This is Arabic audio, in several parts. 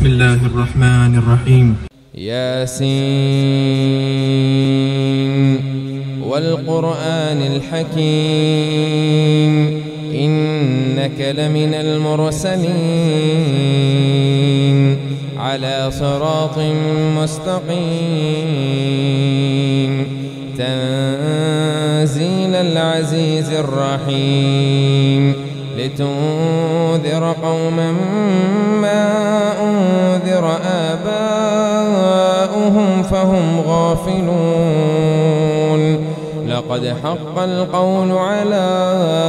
بسم الله الرحمن الرحيم. ياسين والقرآن الحكيم إنك لمن المرسلين على صراط مستقيم تنزيل العزيز الرحيم لتنذر قوما ما أنذر آباؤهم فهم غافلون لقد حق القول على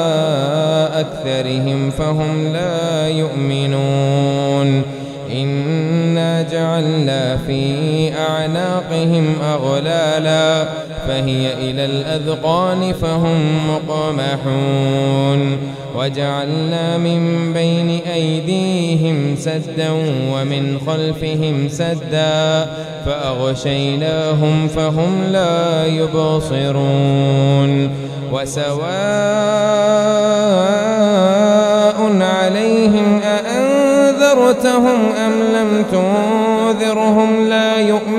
أكثرهم فهم لا يؤمنون إنا جعلنا في أعناقهم أغلالا فهي إلى الأذقان فهم مقمحون وجعلنا من بين أيديهم سدا ومن خلفهم سدا فأغشيناهم فهم لا يبصرون وسواء عليهم أأنذرتهم أم لم تنذرهم لا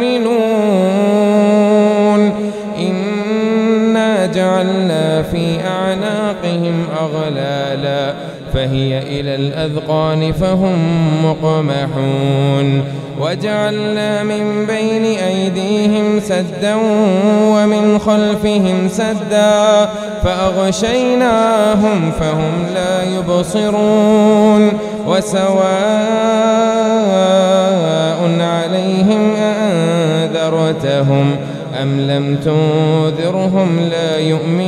يؤمنون إنا جعلنا في أعناقهم أغلالا فهي إلى الأذقان فهم مقمحون وجعلنا من بين أيديهم سدا ومن خلفهم سدا فأغشيناهم فهم لا يبصرون وسواء عليهم أأنذرتهم أم لم تنذرهم لا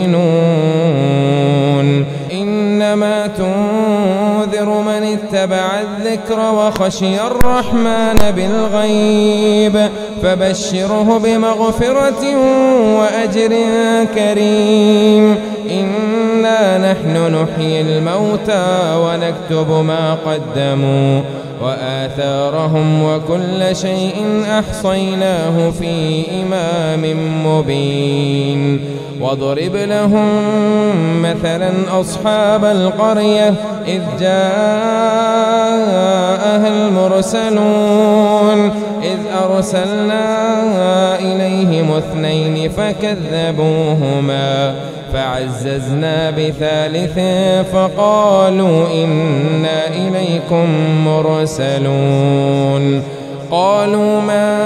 يؤمنون إنما تنذر من اتبع الذكر وخشي الرحمن بالغيب فبشره بمغفرة وأجر كريم إنا نحن نحيي الموتى ونكتب ما قدموا وآثارهم وكل شيء أحصيناه في إمام مبين واضرب لهم مثلا أصحاب القرية إذ جاءها المرسلون إذ أرسلنا إليهم اثنين فكذبوهما فعززنا بثالث فقالوا إنا إليكم مرسلون قالوا ما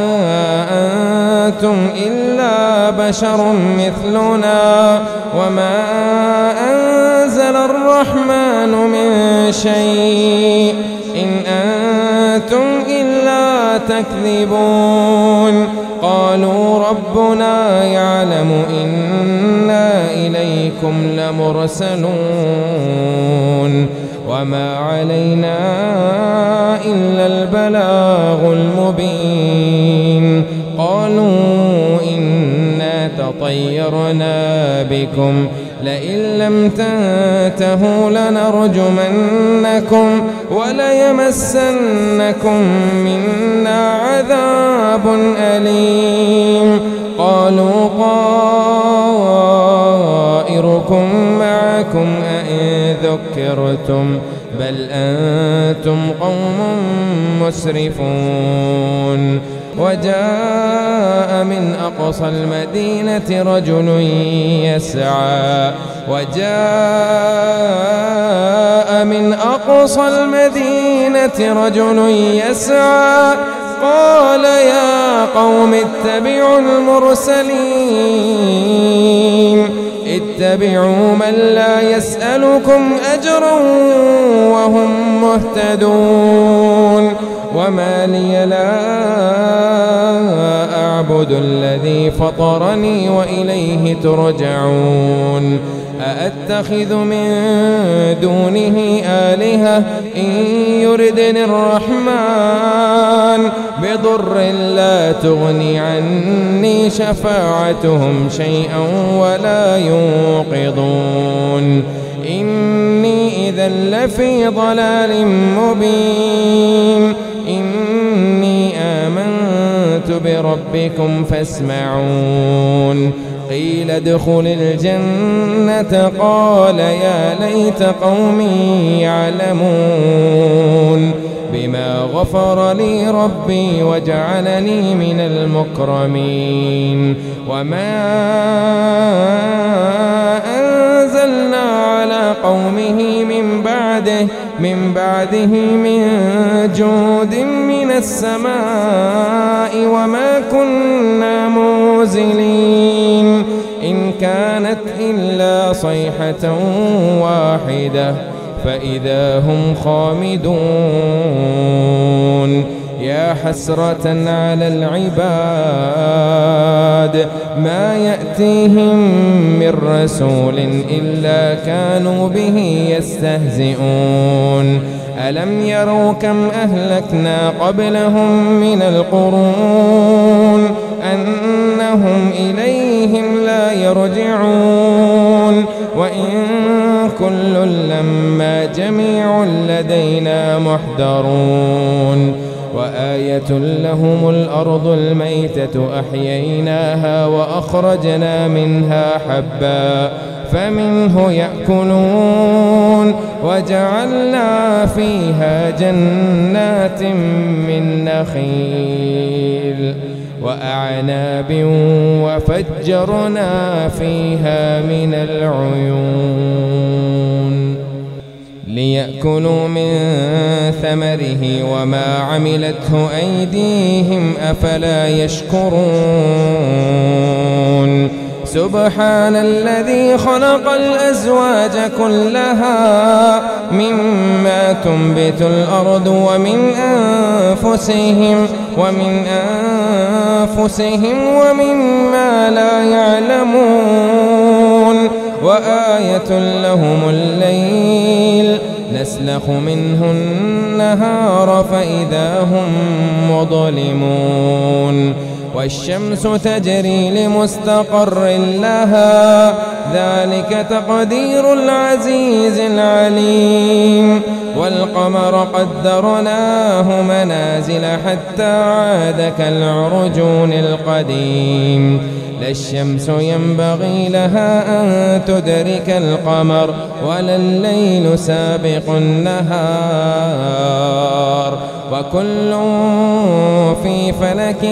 أنتم إلا بشر مثلنا وما أنزل الرحمن من شيء إن أنتم إلا تكذبون قالوا ربنا يعلم إنا إليكم لمرسلون وما علينا إلا البلاغ المبين قالوا إنا تطيرنا بكم لئن لم تنتهوا لنرجمنكم وليمسنكم منا عذاب أليم قالوا طائركم معكم أئن ذكرتم بل أنتم قوم مسرفون وجاء من أقصى المدينة رجل يسعى قال يا قوم اتبعوا المرسلين اتبعوا من لا يسألكم أجرا وهم مهتدون وما لي لا أعبد الذي فطرني وإليه ترجعون أأتخذ من دونه آلهة إن يردني الرحمن بضر لا تغني عني شفاعتهم شيئا ولا ينقذون إني إذا لفي ضلال مبين إني آمنت بربكم فاسمعون قيل ادخل الجنة قال يا ليت قومي يعلمون بما غفر لي ربي وجعلني من المكرمين. وما أنزلنا على قومه من بعده من جود من السماء وما كنا منزلين إن كانت إلا صيحة واحدة فإذا هم خامدون. يا حسرة على العباد ما يأتيهم من رسول إلا كانوا به يستهزئون. ألم يروا كم أهلكنا قبلهم من القرون أنهم إليهم لا يرجعون وإن كل لما جميع لدينا محضرون. وآية لهم الأرض الميتة أحييناها وأخرجنا منها حبا فمنه يأكلون وجعلنا فيها جنات من نخيل وأعناب وفجرنا فيها من العيون ليأكلوا من ثمره وما عملته أيديهم أفلا يشكرون. سبحان الذي خلق الأزواج كلها مما تنبت الأرض ومن أنفسهم ومما لا يعلمون. وآية لهم الليل نسلخ منه النهار فإذا هم مظلمون. والشمس تجري لمستقر لها ذلك تقدير العزيز العليم. والقمر قدرناه منازل حتى عاد كالعرجون القديم. لا الشمس ينبغي لها أن تدرك القمر ولا الليل سابق النهار وكل في فلك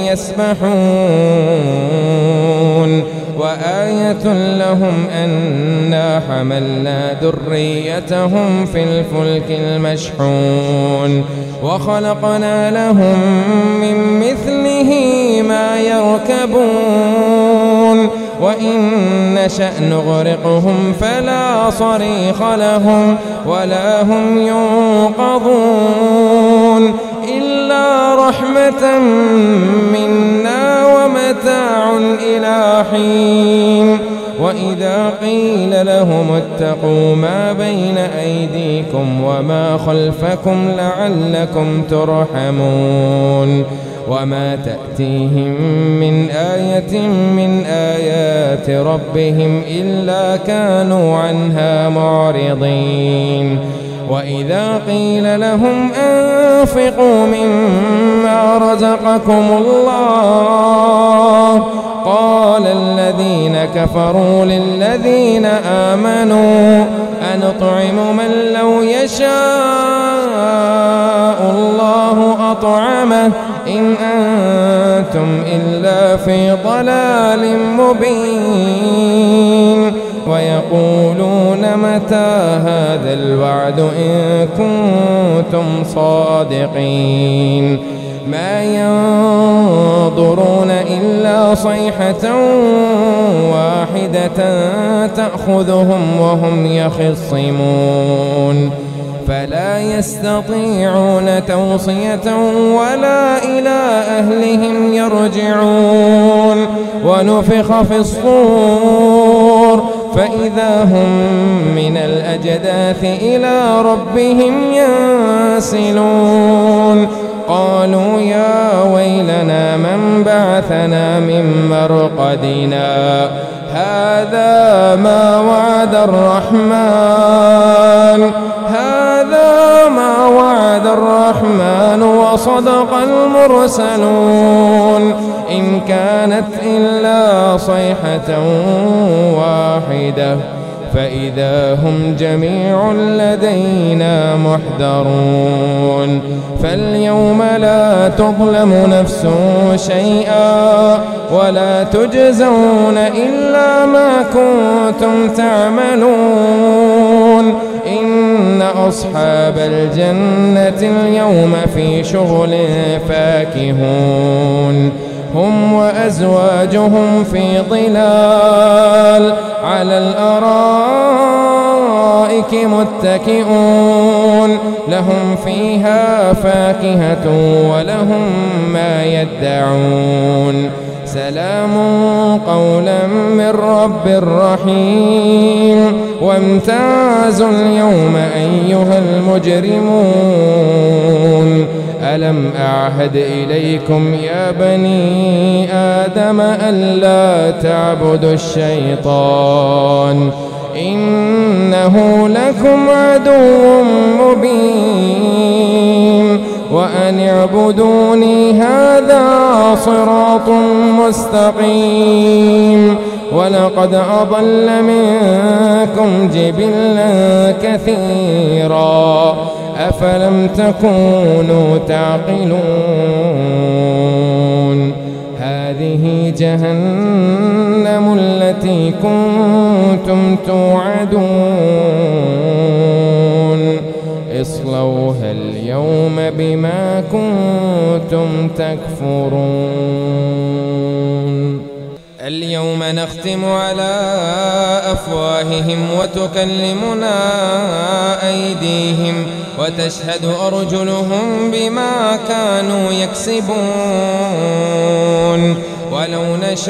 يسبحون. وآية لهم أنا حملنا ذريتهم في الفلك المشحون وخلقنا لهم من مثله ما يركبون. وإن نشأ نغرقهم فلا صريخ لهم ولا هم ينقذون إلا رحمة منا ومتاع إلى حين. وإذا قيل لهم اتقوا ما بين أيديكم وما خلفكم لعلكم ترحمون. وما تأتيهم من آية من آيات ربهم إلا كانوا عنها معرضين. وإذا قيل لهم أنفقوا مما رزقكم الله قال الذين كفروا للذين آمنوا أنطعم من لو يشاء الله أطعمه إن أنتم إلا في ضلال مبين. ويقولون متى هذا الوعد إن كنتم صادقين. ما ينظرون إلا صيحة واحدة تأخذهم وهم يخصمون فلا يستطيعون توصية ولا إلى أهلهم يرجعون. ونفخ في الصور فإذا هم من الأجداث إلى ربهم ينسلون. قالوا يا ويلنا من بعثنا من مرقدنا هذا ما وعد الرحمن وصدق المرسلون إن كانت إلا صيحة واحدة فإذا هم جميع لدينا محضرون فاليوم لا تظلم نفس شيئا ولا تجزون إلا ما كنتم تعملون إن أصحاب الجنة اليوم في شغل فاكهون هم وأزواجهم في ظلال على الأرائك متكئون لهم فيها فاكهة ولهم ما يدعون سلام قولا من رب رحيم وامتازوا اليوم أيها المجرمون ألم أعهد إليكم يا بني آدم ألا تعبدوا الشيطان إنه لكم عدو مبين وأن اعبدوني هذا صراط مستقيم ولقد أضل منكم جبلا كثيرا أفلم تكونوا تعقلون هذه جهنم التي كنتم توعدون اصلوها اليوم بما كنتم تكفرون اليوم نختم على أفواههم وتكلمنا أيديهم وتشهد أرجلهم بما كانوا يكسبون ولو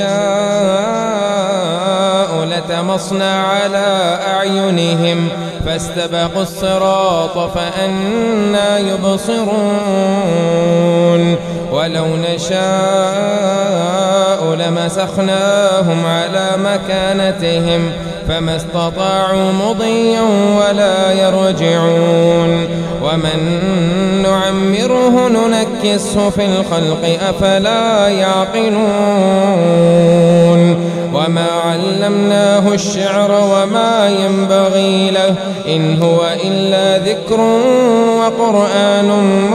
نشاء لتمصنا على أعينهم فاستبقوا الصراط فأنى يبصرون ولو نشاء لمسخناهم على مكانتهم فما استطاعوا مضيا ولا يرجعون ومن نعمره ننكسه في الخلق أفلا يعقلون وما علمناه الشعر وما ينبغي له إن هو إلا ذكر وقرآن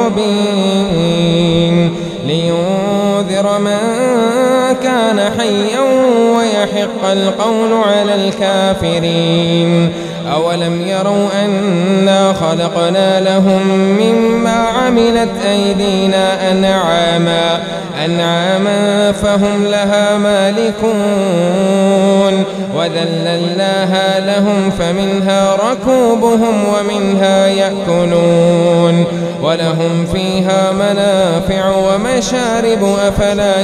مبين لينذر من كان حيا ويحق القول على الكافرين أولم يروا أنا خلقنا لهم مما عملت أيدينا أنعاما فهم لها مالكون وذللناها لهم فمنها ركوبهم ومنها يأكلون ولهم فيها منافع ومشارب أفلا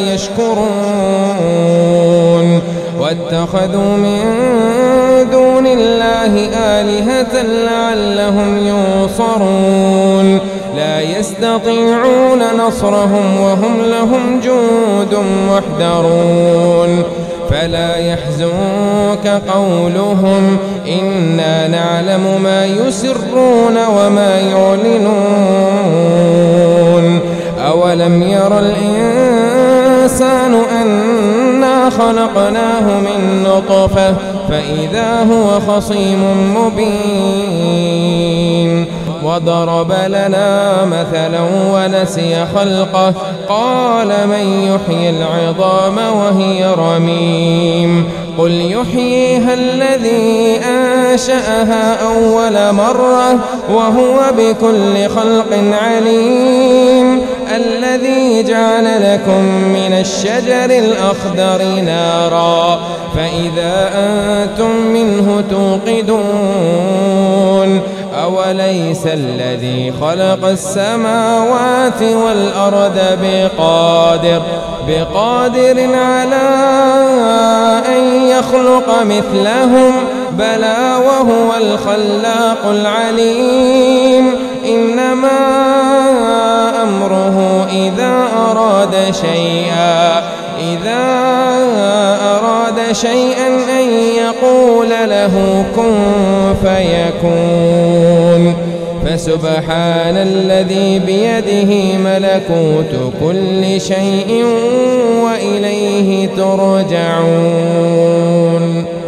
يشكرون واتخذوا من دون الله آلهة لعلهم ينصرون لا يستطيعون نصرهم وهم لهم جند محضرون فلا يحزنك قولهم إنا نعلم ما يسرون وما يعلنون أولم ير الإنسان أنا خلقناه من نطفة فإذا هو خصيم مبين وضرب لنا مثلا ونسي خلقه قال من يحيي العظام وهي رميم قل يحييها الذي أنشأها أول مرة وهو بكل خلق عليم الذي جعل لكم من الشجر الأخضر نارا فإذا أنتم منه توقدون أوليس الذي خلق السماوات والأرض بقادر على أن يخلق مثلهم بلى وهو الخلاق العليم إنما أمره إذا أراد شيئا أن يقول له كن فيكون فسبحان الذي بيده ملكوت كل شيء وإليه ترجعون.